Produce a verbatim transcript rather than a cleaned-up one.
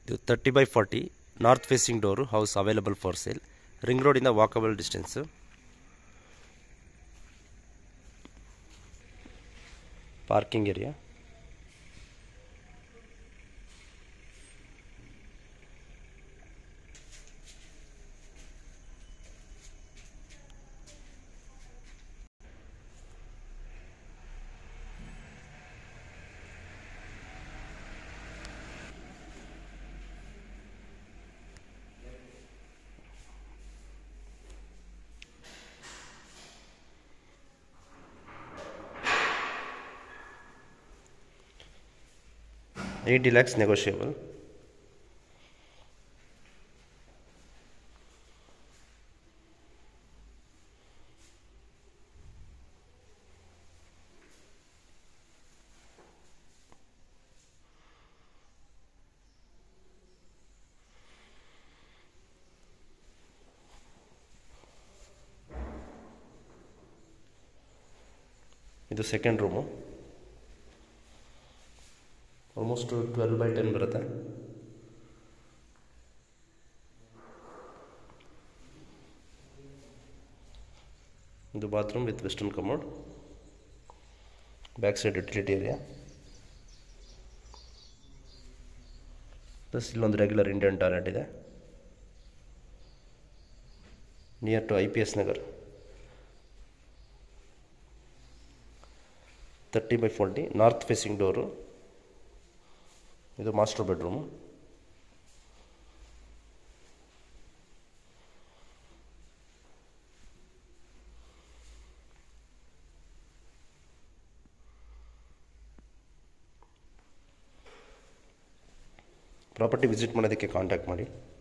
ಇದು thirty by forty north facing door house available for sale. Ring ರೋಡಿಂದ walkable distance. Parking area. eighty lakhs negotiable. ಇದು second room. Almost twelve by ten ಬರುತ್ತೆ. ಇದು bathroom with western commode. Back side utility area. Plus ಇಲ್ಲೊಂದು regular Indian toilet ಇದೆ. Near to I P S Nagar. Thirty by forty north facing door. ಇದು master bedroom. Property visit ಮಾಡೋದಕ್ಕೆ contact ಮಾಡಿ.